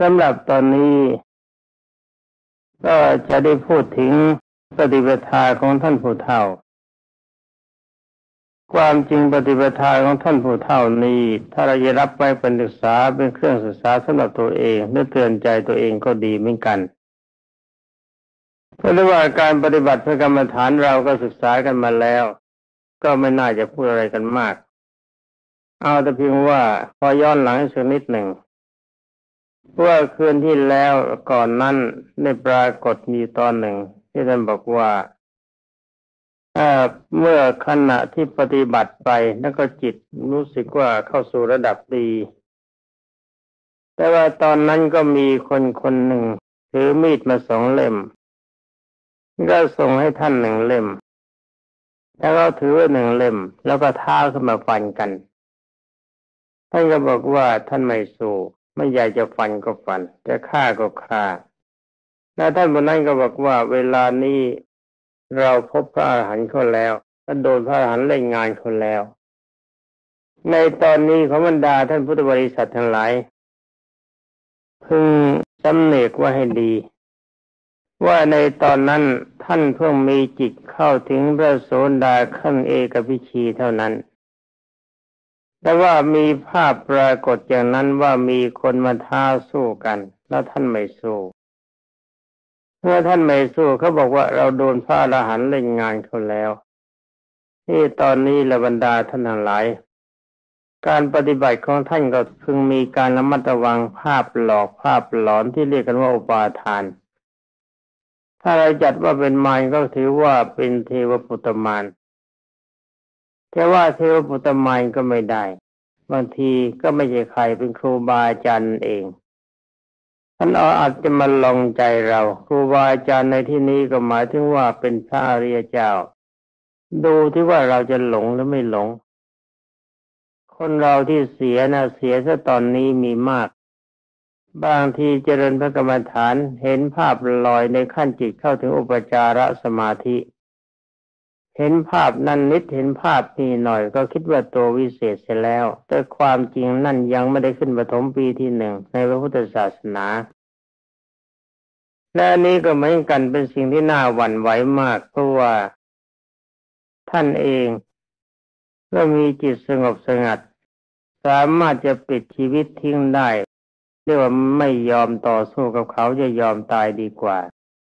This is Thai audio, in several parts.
สำหรับตอนนี้ก็จะได้พูดถึงปฏิปทาของท่านผู้เฒ่าความจริงปฏิปทาของท่านผู้เฒ่านี้ถ้าเราจะรับไว้เป็นศึกษาเป็นเครื่องศึกษาสำหรับตัวเองและเตือนใจตัวเองก็ดีเหมือนกันเพราะว่าการปฏิบัติเพื่อกรรมฐานเราก็ศึกษากันมาแล้วก็ไม่น่าจะพูดอะไรกันมากเอาแต่เพียงว่าพอย้อนหลังสักนิดหนึ่งว่าคืนที่แล้วก่อนนั้นได้ปรากฏมีตอนหนึ่งที่ท่านบอกว่าเมื่อขณะที่ปฏิบัติไปแล้วก็จิตรู้สึกว่าเข้าสู่ระดับดีแต่ว่าตอนนั้นก็มีคนคนหนึ่งถือมีดมา2 เล่มก็ส่งให้ท่าน1 เล่มแล้วก็ถือไว้1 เล่มแล้วก็ท้าขึ้นมาฟันกันท่านก็บอกว่าท่านไม่สู้ไม่อยากจะฟันก็ฟันจะฆ่าก็ฆ่าแล้วท่านบนนั้นก็บอกว่าเวลานี้เราพบพระอรหันต์เขาแล้วก็โดนพระอรหันต์เล่นงานเขาแล้วในตอนนี้ของบรรดาท่านพุทธบริษัททั้งหลายพึงจำเนกว่าให้ดีว่าในตอนนั้นท่านเพิ่งมีจิตเข้าถึงพระโสดาขั้นเอกวิชีเท่านั้นแต่ว่ามีภาพปรากฏอย่างนั้นว่ามีคนมาท้าสู้กันแล้วท่านไม่สู้เมื่อท่านไม่สู้เขาบอกว่าเราโดนพระอรหันต์เล่นงานเขาแล้วที่ตอนนี้ละบรรดาท่านทั้งหลายการปฏิบัติของท่านก็พึงมีการระมัดระวังภาพหลอกภาพหลอนที่เรียกกันว่าอุปาทานถ้าเราจัดว่าเป็นมารก็ถือว่าเป็นเทวปุตตมารแต่ว่าเทวปุตตมารก็ไม่ได้บางทีก็ไม่ใช่ใครเป็นครูบาอาจารย์เองท่านอาจจะมาลองใจเราครูบาอาจารย์ในที่นี้ก็หมายถึงว่าเป็นพระอริยเจ้าดูที่ว่าเราจะหลงหรือไม่หลงคนเราที่เสียซะตอนนี้มีมากบางทีเจริญพระกรรมฐานเห็นภาพลอยในขั้นจิตเข้าถึงอุปจารสมาธิเห็นภาพนั้นนิดเห็นภาพนี้หน่อยก็คิดว่าตัววิเศษเสียแล้วแต่ความจริงนั่นยังไม่ได้ขึ้นปฐมปีที่1ในพระพุทธศาสนาและอันนี้ก็เหมือนกันเป็นสิ่งที่น่าหวั่นไหวมากเพราะว่าท่านเองก็มีจิตสงบสงัดสามารถจะปิดชีวิตทิ้งได้เรียกว่าไม่ยอมต่อสู้กับเขาจะยอมตายดีกว่า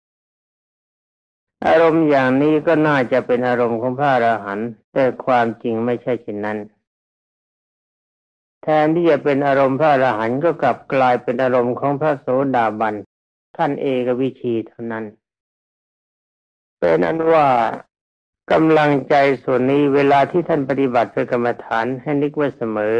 อารมณ์อย่างนี้ก็น่าจะเป็นอารมณ์ของพระอรหันต์แต่ความจริงไม่ใช่เช่นนั้นแทนที่จะเป็นอารมณ์พระอรหันต์ก็กลับกลายเป็นอารมณ์ของพระโสดาบันท่านเอกวิชีเท่านั้นเป็นอันว่ากำลังใจส่วนนี้เวลาที่ท่านปฏิบัติเพื่อกรรมฐานให้นึกไว้เสมอ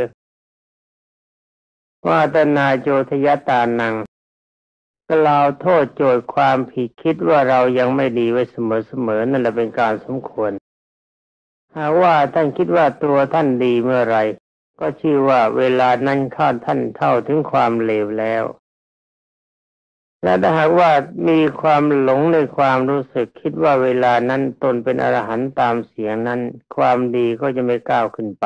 ว่าตนาโจทยตานังกล่าวโทษโจทย์ความผิดคิดว่าเรายังไม่ดีไว้เสมอนั่นแหละเป็นการสมควรหากว่าท่านคิดว่าตัวท่านดีเมื่อไรก็ชื่อว่าเวลานั้นท่านเท่าถึงความเลวแล้วและถ้าหากว่ามีความหลงในความรู้สึกคิดว่าเวลานั้นตนเป็นอรหันต์ตามเสียงนั้นความดีก็จะไม่ก้าวขึ้นไป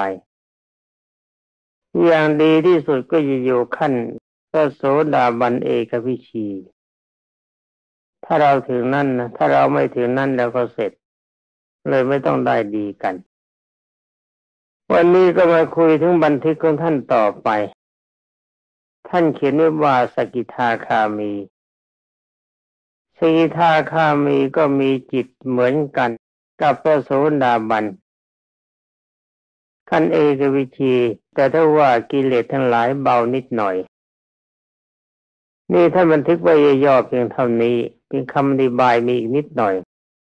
อย่างดีที่สุดก็จะอยู่ขั้นพระโสดาบันเอกวิชีถ้าเราถึงนั่นนะถ้าเราไม่ถึงนั่นแล้วก็เสร็จเลยไม่ต้องได้ดีกันวันนี้ก็มาคุยถึงบันทึกของท่านต่อไปท่านเขียนไว้ว่าสกิทาคามีสกิทาคามีก็มีจิตเหมือนกันกับพระโสดาบันขั้นเอกวิชีแต่ถ้าว่ากิเลสทั้งหลายเบานิดหน่อยนี่ท่านบันทึกไว้ย่อๆเพียงเท่านี้เป็นคำอธิบายมีอีกนิดหน่อย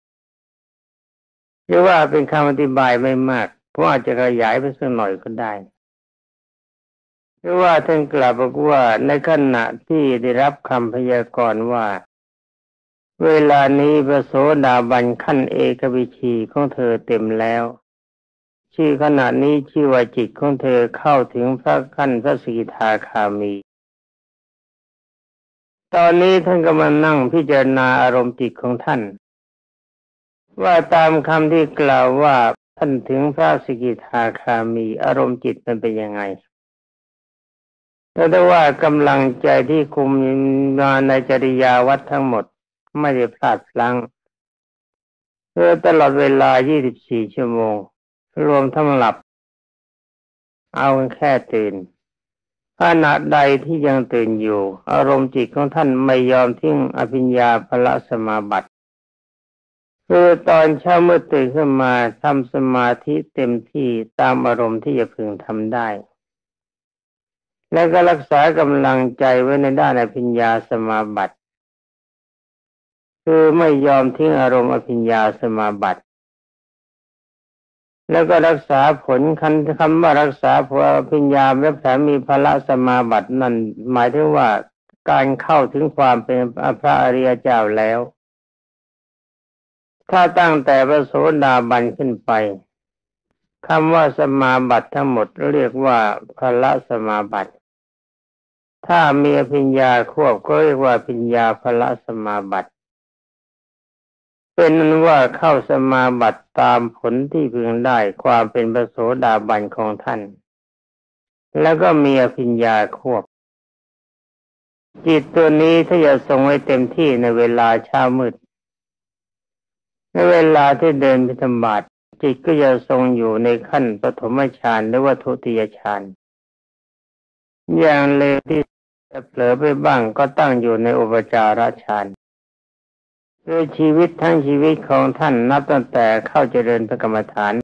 หรือว่าเป็นคำอธิบายไม่มากเพราะอาจจะขยายไปสักหน่อยก็ได้หรือว่าท่านกล่าวบอกว่าในขณะที่ได้รับคำพยากรณ์ว่าเวลานี้พระโสดาบันขั้นเอกวิชีของเธอเต็มแล้วชื่อขณะนี้ชื่อว่าจิตของเธอเข้าถึงพระขั้นพระสกิทาคามีตอนนี้ท่านก็มานั่งพิจารณาอารมณ์จิตของท่านว่าตามคำที่กล่าวว่าท่านถึงพระสกิทาคามีอารมณ์จิตมันเป็นยังไงแต่ได้ว่ากำลังใจที่คุมมาในจริยาวัดทั้งหมดไม่ได้พลาดพลั้งตลอดเวลา 24 ชั่วโมงรวมทั้งหลับเอาแค่ตื่นขณะใดที่ยังตื่นอยู่อารมณ์จิตของท่านไม่ยอมทิ้งอภิญญาภลสมาบัติคือตอนเช้าเมื่อตื่นขึ้นมาทำสมาธิเต็มที่ตามอารมณ์ที่จะพึงทำได้แล้วก็รักษากำลังใจไว้ในด้านอภิญญาสมาบัติคือไม่ยอมทิ้งอารมณ์อภิญญาสมาบัติแล้วก็รักษาผลคำว่ารักษาผลอภิญญาและแถมมีภละสมาบัตินั่นหมายถึงว่าการเข้าถึงความเป็นพระอริยเจ้าแล้วถ้าตั้งแต่พระโสดาบันขึ้นไปคำว่าสมาบัติทั้งหมดเรียกว่าภละสมาบัติถ้ามีอภิญญาควบก็เรียกว่าอภิญญาภละสมาบัติเป็นนั้นว่าเข้าสมาบัติตามผลที่พึงได้ความเป็นพระโสดาบันของท่านแล้วก็มีอภิญญาควบจิตตัวนี้ถ้าจะทรงไว้เต็มที่ในเวลาเช้ามืดในเวลาที่เดินบิณฑบาตจิตก็จะทรงอยู่ในขั้นปฐมฌานหรือว่าทุติยฌานอย่างเร็วที่จะเผลอไปบ้างก็ตั้งอยู่ในอุปจารฌานคือชีวิตทั้งชีวิตของท่านนับตั้งแต่เข้าเจริญพระกรรมฐาน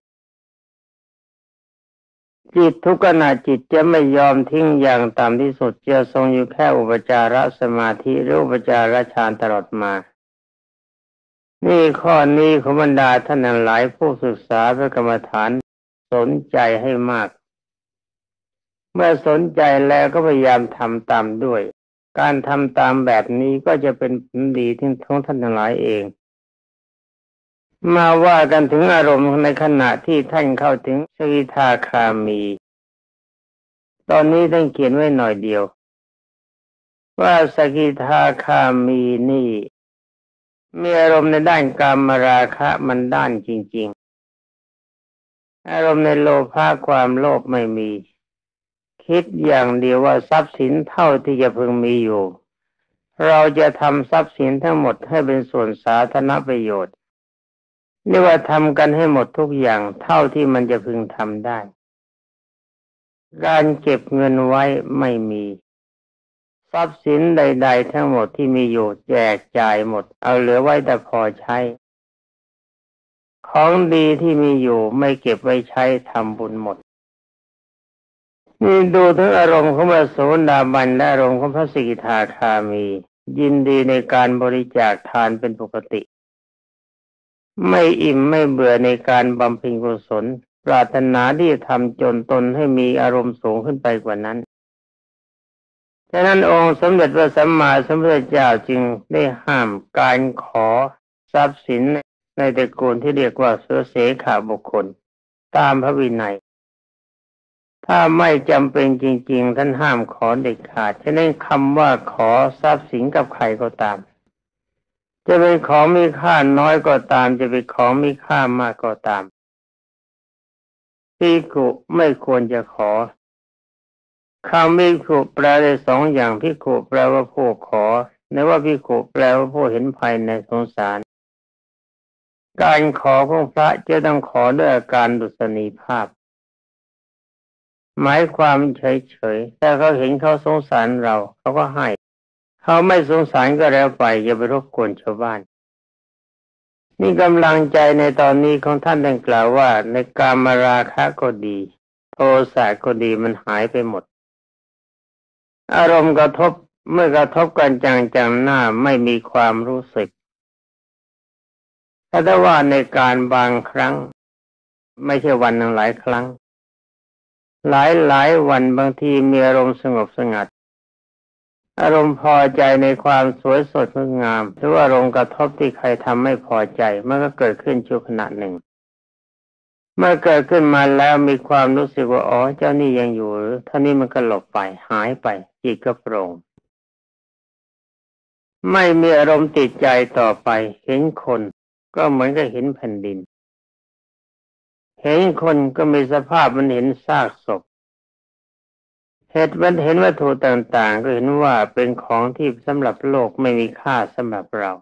จิตทุกขณะจิตจะไม่ยอมทิ้งอย่างต่ำที่สุดจะทรงอยู่แค่อุปจารสมาธิหรืออุปจารฌานตลอดมานี่ข้อนี้ของบรรดาท่านหลายผู้ศึกษาพระกรรมฐานสนใจให้มากเมื่อสนใจแล้วก็พยายามทำตามด้วยการทำตามแบบนี้ก็จะเป็นผลดีที่ของท่านทั้งหลายเองมาว่ากันถึงอารมณ์ในขณะที่ท่านเข้าถึงสกิทาคามีตอนนี้ท่านเขียนไว้หน่อยเดียวว่าสกิทาคามีนี่มีอารมณ์ในด้านกามราคะมันด้านจริงๆอารมณ์ในโลภะความโลภไม่มีคิดอย่างเดียวว่าทรัพย์สินเท่าที่จะพึงมีอยู่เราจะทำทรัพย์สินทั้งหมดให้เป็นส่วนสาธารณประโยชน์เรียกว่าทำกันให้หมดทุกอย่างเท่าที่มันจะพึงทำได้การเก็บเงินไว้ไม่มีทรัพย์สินใดๆทั้งหมดที่มีอยู่แจกจ่ายหมดเอาเหลือไว้แต่พอใช้ของดีที่มีอยู่ไม่เก็บไว้ใช้ทำบุญหมดนี่ดูถึงอารมณ์ของพระโสดาบันและอารมณ์ของพระสกิทาคามียินดีในการบริจาคทานเป็นปกติไม่อิ่มไม่เบื่อในการบำเพ็ญกุศลปรารถนาที่จะทำจนตนให้มีอารมณ์สูงขึ้นไปกว่านั้นฉะนั้นองค์สมเด็จพระสัมมาสัมพุทธเจ้าจึงได้ห้ามการขอทรัพย์สินในตระกูลที่เรียกว่าเสขาบุคคลตามพระวินัยถ้าไม่จำเป็นจริงๆท่านห้ามขอเด็ดขาดฉะนั้นคำว่าขอทรัพย์สินกับใครก็ตามจะเป็นของมีค่าน้อยก็ตามจะเป็นของมีค่ามากก็ตามภิกขุไม่ควรจะขอคำภิกขุแปลได้สองอย่างภิกขุแปลว่าผู้ขอในว่าภิกขุแปลว่าผู้เห็นภัยในสงสารการขอของพระจะต้องขอด้วยอาการดุษณีภาพหมายความเฉยๆถ้าเขาเห็นเขาสงสารเราเขาก็ให้เขาไม่สงสารก็แล้วไปอย่าไปรบกวนชาวบ้านนี่กำลังใจในตอนนี้ของท่านได้กล่าวว่าในกามราคะก็ดีโทสะก็ดีมันหายไปหมดอารมณ์กระทบเมื่อกระทบกันจังๆหน้าไม่มีความรู้สึกถ้าว่าในการบางครั้งไม่ใช่วันหนึ่งหลายครั้งหลายวันบางทีมีอารมณ์สงบสงัดอารมณ์พอใจในความสวยสดงดงามหรือว่าอารมณ์กระทบที่ใครทำไม่พอใจมันก็เกิดขึ้นชั่วขณะหนึ่งเมื่อเกิดขึ้นมาแล้วมีความรู้สึกว่าอ๋อเจ้านี่ยังอยู่หรือท่านี้มันก็หลบไปหายไปจิตก็โปร่งไม่มีอารมณ์ติดใจต่อไปเห็นคนก็เหมือนกับเห็นแผ่นดินเห็นคนก็มีสภาพมันเห็นซากศพเห็นวัตถุต่างๆก็เห็นว่าเป็นของที่สำหรับโลกไม่มีค่าสำหรับเรา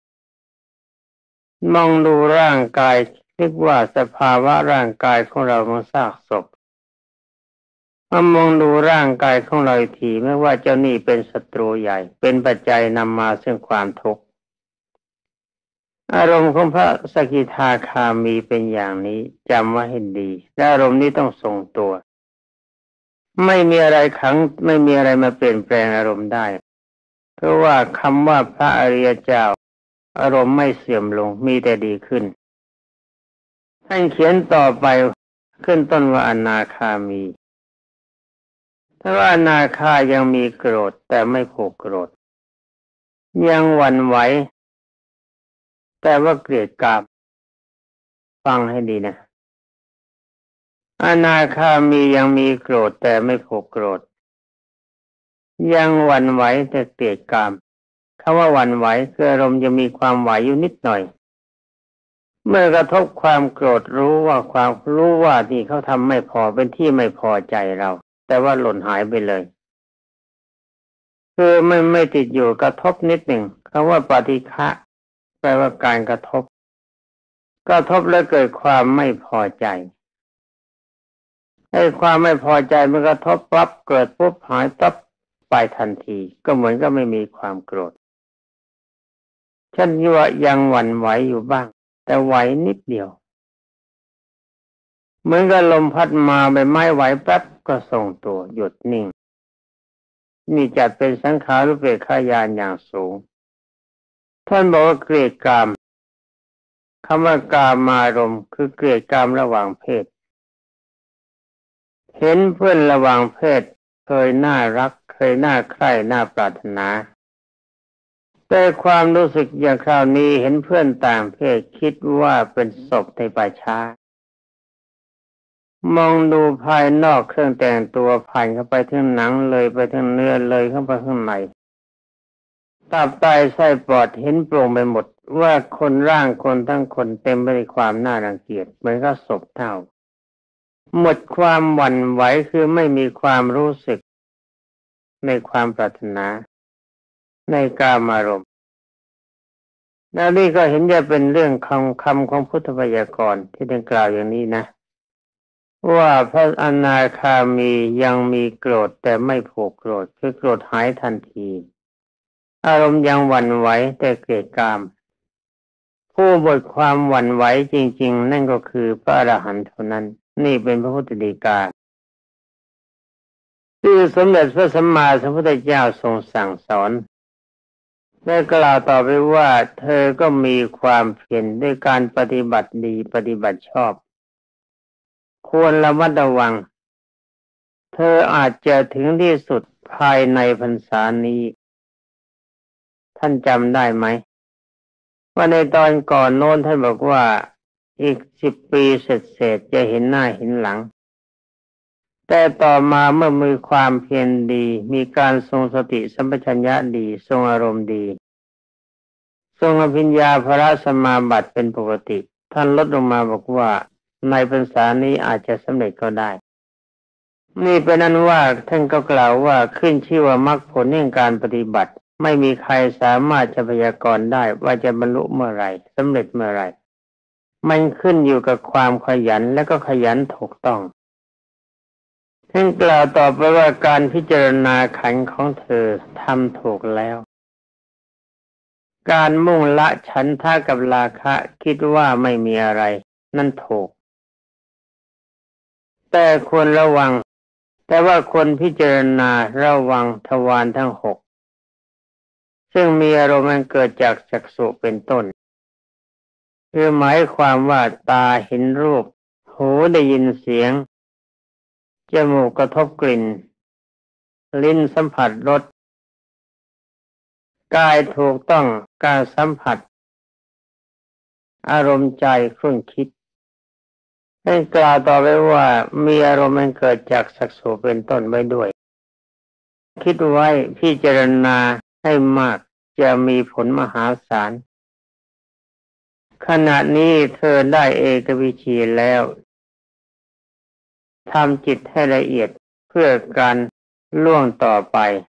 มองดูร่างกายนึกว่าสภาวะร่างกายของเรามันซากศพมองดูร่างกายของเราอีกทีไม่ว่าเจ้านี่เป็นศัตรูใหญ่เป็นปัจจัยนำมาซึ่งความทุกข์อารมณ์ของพระสกิทาคามีเป็นอย่างนี้จำไว้ให้ดีและอารมณ์นี้ต้องทรงตัวไม่มีอะไรขังไม่มีอะไรมาเปลี่ยนแปลงอารมณ์ได้เพราะว่าคำว่าพระอริยเจ้าอารมณ์ไม่เสื่อมลงมีแต่ดีขึ้นท่านเขียนต่อไปขึ้นต้นว่าอนาคามีถ้าว่าอนาคายังมีโกรธแต่ไม่ผูกโกรธยังหวั่นไหวแต่ว่าเกลียดกราบฟังให้ดีนะอนาคามียังมีโกรธแต่ไม่ผูกโกรธยังหวั่นไหวแต่เกลียดกามคำว่าหวั่นไหวคืออารมณ์ยังมีความไหวอยู่นิดหน่อยเมื่อกระทบความโกรธรู้ว่าที่เขาทำไม่พอเป็นที่ไม่พอใจเราแต่ว่าหล่นหายไปเลยคือไม่ติดอยู่กระทบนิดหนึ่งคำว่าปฏิฆะแปลว่าการกระทบแล้วเกิดความไม่พอใจให้ความไม่พอใจมันกระทบปั๊บเกิดปุ๊บหายปั๊บไปทันทีก็เหมือนก็ไม่มีความโกรธฉันว่ายังหวั่นไหวอยู่บ้างแต่ไหวนิดเดียวเหมือนกับลมพัดมาใบไม้ไหวแป๊บก็ทรงตัวหยุดนิ่งนี่จัดเป็นสังขารอุเบกขาญาณอย่างสูงท่านบอกว่าเกลียดกามคำว่ากามารมณ์คือเกลียดกามระหว่างเพศเห็นเพื่อนระหว่างเพศเคยน่ารักเคยน่าใคร่น่าปรารถนาแต่ความรู้สึกอย่างคราวนี้เห็นเพื่อนต่างเพศคิดว่าเป็นศพในป่าช้ามองดูภายนอกเครื่องแต่งตัวผ่านเข้าไปถึงหนังเลยไปถึงเนื้อเลยเข้าไปข้างในตับไตไส้ปอดเห็นโปร่งไปหมดว่าคนร่างคนทั้งคนเต็มไปด้วยความน่ารังเกียจเหมือนกับศพเท่าหมดความหวั่นไหวคือไม่มีความรู้สึกในความปรารถนาในกามารมณ์แล้วนี่ก็เห็นจะเป็นเรื่องคำของพุทธพยากรณ์ที่ได้กล่าวอย่างนี้นะว่าพระอนาคามียังมีโกรธแต่ไม่ผูกโกรธคือโกรธหายทันทีอารมณ์ยังหวั่นไหวแต่เกลียดกามผู้หมดความหวั่นไหวจริงๆนั่นก็คือพระอรหันต์เท่านั้นนี่เป็นพระพุทธฎีกาที่สมเด็จพระสัมมาสัมพุทธเจ้าทรงสั่งสอนได้กล่าวต่อไปว่าเธอก็มีความเพียรด้วยการปฏิบัติดีปฏิบัติชอบควรระมัดระวังเธออาจจะถึงที่สุดภายในพรรษานี้ท่านจำได้ไหมว่าในตอนก่อนโน้นท่านบอกว่าอีก10 ปีเศษจะเห็นหน้าเห็นหลังแต่ต่อมาเมื่อมีความเพียรดีมีการทรงสติสัมปชัญญะดีทรงอารมณ์ดีทรงอภิญญาภรสมาบัติเป็นปกติท่านลดลงมาบอกว่าในพรรษานี้อาจจะสำเร็จก็ได้นี่เป็นนั้นว่าท่านก็กล่าวว่าขึ้นชื่อว่ามรรคผลแห่งการปฏิบัติไม่มีใครสามารถจะพยากรณ์ได้ว่าจะบรรลุเมื่อไรสำเร็จเมื่อไรมันขึ้นอยู่กับความขยันและก็ขยันถูกต้องท่านกล่าวต่อไปว่าการพิจารณาขันธ์ของเธอทำถูกแล้วการมุ่งละฉันทะกับราคะคิดว่าไม่มีอะไรนั่นถูกแต่ควรระวังแต่ว่าคนพิจารณาระวังทวารทั้ง6ซึ่งมีอารมณ์เกิดจากจักษุเป็นต้นคือหมายความว่าตาเห็นรูปหูได้ยินเสียงจมูกกระทบกลิ่นลิ้นสัมผัสรสกายถูกต้องการสัมผัสอารมณ์ใจครุ่นคิดให้กล่าวต่อไปว่ามีอารมณ์เกิดจากจักษุเป็นต้นไว้ด้วยคิดไว้พิจารณาให้มากจะมีผลมหาศาลขณะนี้เธอได้เอกวิชีแล้วทำจิตให้ละเอียดเพื่อการล่วงต่อไป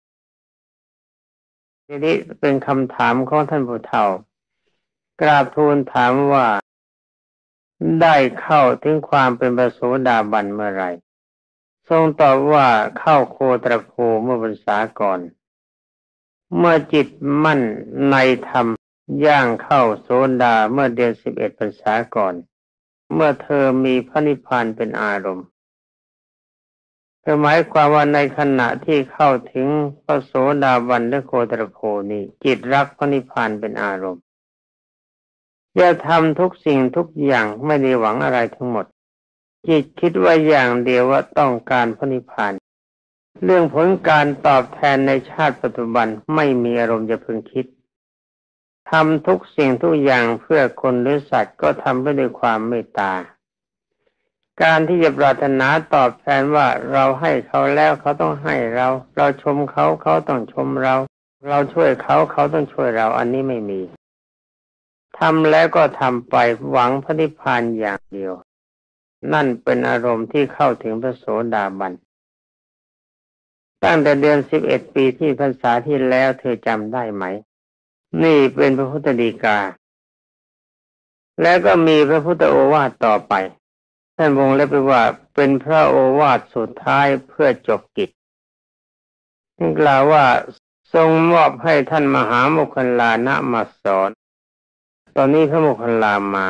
ทีนี้เป็นคำถามของท่านผู้เฒ่ากราบทูลถามว่าได้เข้าถึงความเป็นพระโสดาบันเมื่อไรทรงตอบว่าเข้าโคตรภูเมื่อพรรษาก่อนเมื่อจิตมั่นในธรรมย่างเข้าโสดาเมื่อเดือน11พรรษาก่อนเมื่อเธอมีพระนิพพานเป็นอารมณ์คือหมายความว่าในขณะที่เข้าถึงพระโสดาบันและโคตรภูนี้จิตรักพระนิพพานเป็นอารมณ์จะทำทุกสิ่งทุกอย่างไม่ได้หวังอะไรทั้งหมดจิตคิดว่าอย่างเดียวว่าต้องการพระนิพพานเรื่องผลการตอบแทนในชาติปัจจุบันไม่มีอารมณ์จะพึงคิดทำทุกสิ่งทุกอย่างเพื่อคนหรือสัตว์ก็ทำไปด้วยความเมตตาการที่จะปรารถนาตอบแทนว่าเราให้เขาแล้วเขาต้องให้เราชมเขาเขาต้องชมเราช่วยเขาเขาต้องช่วยเราอันนี้ไม่มีทำแล้วก็ทำไปหวังพระนิพพานอย่างเดียวนั่นเป็นอารมณ์ที่เข้าถึงพระโสดาบันตั้งแต่เดือน11ปีที่พรรษาที่แล้วเธอจำได้ไหมนี่เป็นพระพุทธฎีกาแล้วก็มีพระพุทธโอวาทต่อไปท่านวงเล็บไปว่าเป็นพระโอวาทสุดท้ายเพื่อจบกิจกล่าวว่าทรงมอบให้ท่านมหาโมคคัลลานะมาสอนตอนนี้พระโมคคัลลามา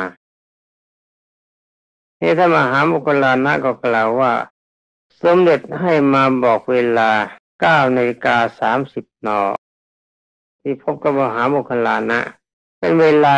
ท่านมหาโมคคัลลานะก็กล่าวว่าสมเด็จให้มาบอกเวลา9:30 น.ที่พบกับมหาโมคคัลลานะเป็นเวลา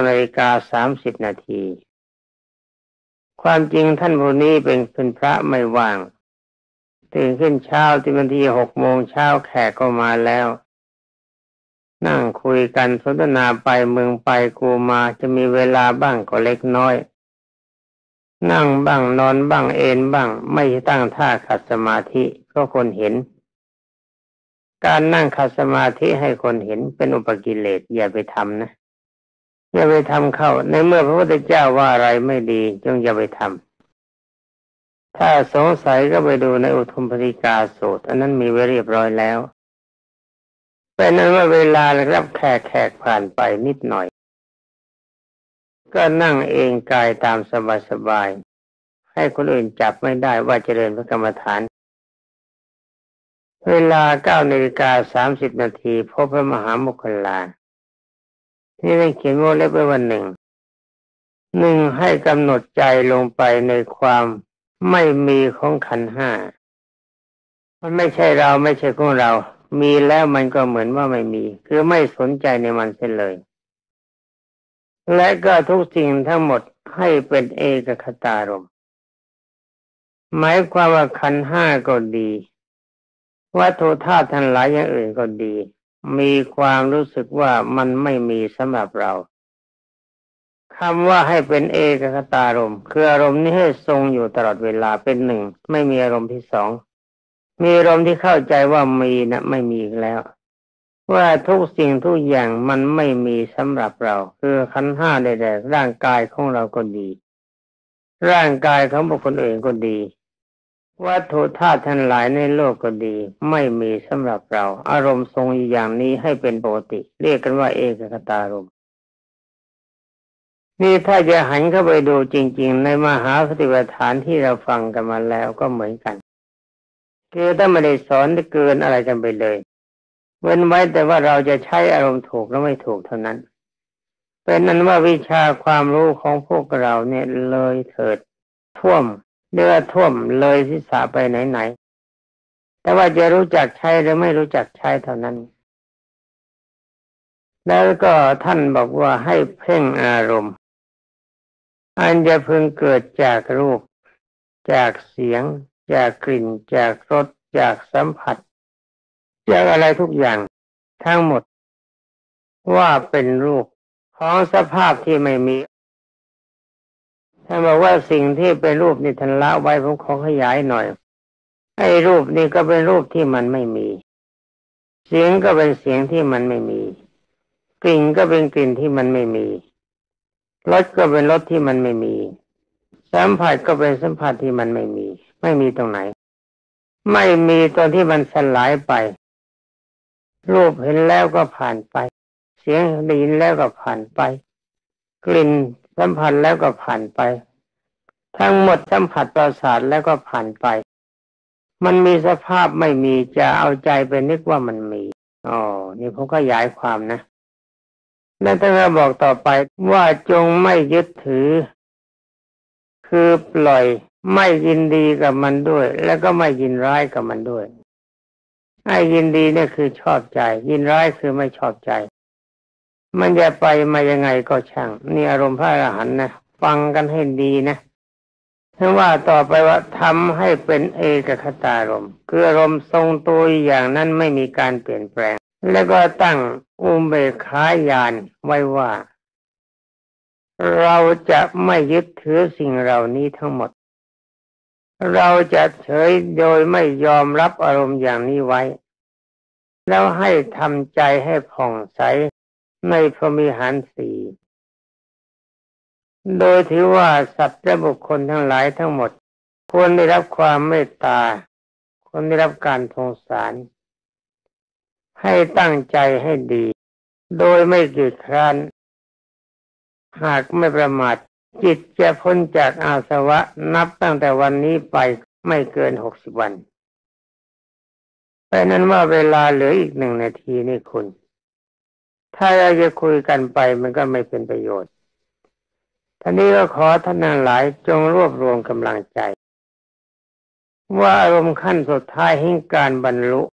9:30 นาทีความจริงท่านผู้นี้เป็นพระไม่ว่างตื่นขึ้นเช้าที่วันที่6 โมงเช้าแขกก็มาแล้วนั่งคุยกันสนทนาไปเมืองไปกูมาจะมีเวลาบ้างก็เล็กน้อยนั่งบ้างนอนบ้างเอนบ้างไม่ตั้งท่าขัดสมาธิก็คนเห็นการนั่งขัดสมาธิให้คนเห็นเป็นอุปกิเลสอย่าไปทำนะอย่าไปทำเข้าในเมื่อพระพุทธเจ้าว่าอะไรไม่ดีจงอย่าไปทำถ้าสงสัยก็ไปดูในอุทุมภริกาสูตรอันนั้นมีไว้เรียบร้อยแล้วเป็นนั้นว่าเวลารับแขกผ่านไปนิดหน่อยก็นั่งเองกายตามสบายๆให้คนอื่นจับไม่ได้ว่าเจริญพระกรรมฐานเวลา9:30 นาทีพบพระมหาโมคคัลลาที่ได้เขียนวงเล็บไว้ว่าหนึ่งให้กำหนดใจลงไปในความไม่มีของขันธ์ห้ามันไม่ใช่เราไม่ใช่ของเรามีแล้วมันก็เหมือนว่าไม่มีคือไม่สนใจในมันเสียเลยและก็ทุกสิ่งทั้งหมดให้เป็นเอกคตารมณ์หมายความว่าขันธ์ห้าก็ดีวัตถุธาตุทั้งหลายอย่างอื่นก็ดีมีความรู้สึกว่ามันไม่มีสำหรับเราคำว่าให้เป็นเอกคตารมณ์คืออารมณ์นี้ให้ทรงอยู่ตลอดเวลาเป็นหนึ่งไม่มีอารมณ์ที่สองมีอารมณ์ที่เข้าใจว่ามีนะไม่มีอีกแล้วว่าทุกสิ่งทุกอย่างมันไม่มีสำหรับเราคือขันธ์ห้าใดๆร่างกายของเราก็ดีร่างกายของบุคคลอื่นก็ดีวัตถุธาตุทั้งหลายในโลกก็ดีไม่มีสำหรับเราอารมณ์ทรงอย่างนี้ให้เป็นปกติเรียกกันว่าเอกคตารมณ์นี่ถ้าจะหันเข้าไปดูจริงๆในมหาสติปัฏฐานที่เราฟังกันมาแล้วก็เหมือนกันคือถ้าไม่ได้สอนเกินอะไรกันไปเลยเว้นไว้แต่ว่าเราจะใช้อารมณ์ถูกและไม่ถูกเท่านั้นเป็นนั้นว่าวิชาความรู้ของพวกเราเนี่ยเลยเถิดท่วมเรือท่วมเลยศีรษะไปไหนๆแต่ว่าจะรู้จักใช้หรือไม่รู้จักใช้เท่านั้นแล้วก็ท่านบอกว่าให้เพ่งอารมณ์อันจะพึงเกิดจากรูปจากเสียงจากกลิ่นจากรสจากสัมผัสจากอะไรทุกอย่างทั้งหมดว่าเป็นรูปของสภาพที่ไม่มีท่านบอกว่าสิ่งที่เป็นรูปนี่ท่านละไว้ผมขอขยายหน่อยไอ้รูปนี่ก็เป็นรูปที่มันไม่มีเสียงก็เป็นเสียงที่มันไม่มีกลิ่นก็เป็นกลิ่นที่มันไม่มีรสก็เป็นรสที่มันไม่มีสัมผัสก็เป็นสัมผัสที่มันไม่มีตรงไหนไม่มีตอนที่มันสลายไปรูปเห็นแล้วก็ผ่านไปเสียงได้ยินแล้วก็ผ่านไปกลิ่นสัมผัสแล้วก็ผ่านไปทั้งหมดสัมผัสประสาทแล้วก็ผ่านไปมันมีสภาพไม่มีจะเอาใจไปนึกว่ามันมีอ๋อนี่ผมขยายความนะแล้วท่านก็บอกต่อไปว่าจงไม่ยึดถือคือปล่อยไม่ยินดีกับมันด้วยแล้วก็ไม่ยินร้ายกับมันด้วยไอ้ยินดีเนี่ยคือชอบใจยินร้ายคือไม่ชอบใจมันจะไปมายังไงก็ช่างนี่อารมณ์พระอรหันต์นะฟังกันให้ดีนะถ้าว่าต่อไปว่าทำให้เป็นเอกคตารมณ์คืออารมณ์ทรงตัวอย่างนั้นไม่มีการเปลี่ยนแปลงแล้วก็ตั้งอุเบกขาญาณไว้ว่าเราจะไม่ยึดถือสิ่งเหล่านี้ทั้งหมดเราจะเฉยโดยไม่ยอมรับอารมณ์อย่างนี้ไว้แล้วให้ทำใจให้ผ่องใสในพรหมิหารสี่โดยถือว่าสัตว์และบุคคลทั้งหลายทั้งหมดควรได้รับความเมตตาควรได้รับการสงสารให้ตั้งใจให้ดีโดยไม่เกียจคร้านหากไม่ประมาทจิตจะพ้นจากอาสวะนับตั้งแต่วันนี้ไปไม่เกิน60 วันเพราะนั้นว่าเวลาเหลืออีก1 นาทีนี่คุณถ้าเราจะคุยกันไปมันก็ไม่เป็นประโยชน์ท่านี้ก็ขอท่านทั้งหลายจงรวบรวมกำลังใจว่าอารมณ์ขั้นสุดท้ายแห่งการบรรลุ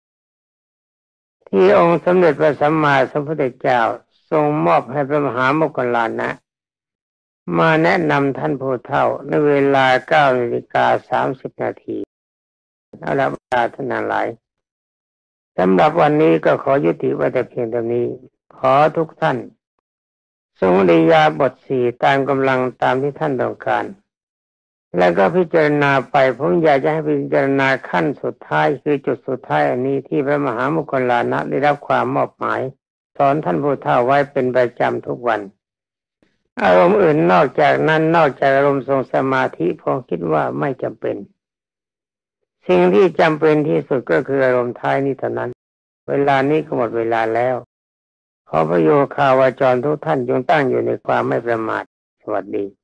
ที่องค์สมเด็จพระสัมมาสัมพุทธเจ้าทรงมอบให้พระมหาโมคคัลลานะมาแนะนำท่านผู้เฒ่าในเวลา 9:30 นาทีเอาละท่านทั้งหลายสำหรับวันนี้ก็ขอยุติไว้แต่เพียงเท่านี้ขอทุกท่านทรงอิริยาบถ4ตามกำลังตามที่ท่านต้องการแล้วก็พิจารณาไปผมอยากจะให้พิจารณาขั้นสุดท้ายคือจุดสุดท้ายอันนี้ที่พระมหาโมคคัลลานะได้รับความมอบหมายสอนท่านผู้เฒ่าไว้เป็นประจำทุกวันอารมณ์อื่นนอกจากนั้นนอกจากอารมณ์ทรงสมาธิผมคิดว่าไม่จำเป็นสิ่งที่จำเป็นที่สุดก็คืออารมณ์ท้ายนี้เท่านั้นเวลานี้ก็หมดเวลาแล้วขอพระโยคาวาจรทุกท่านจงตั้งอยู่ในความไม่ประมาทสวัสดี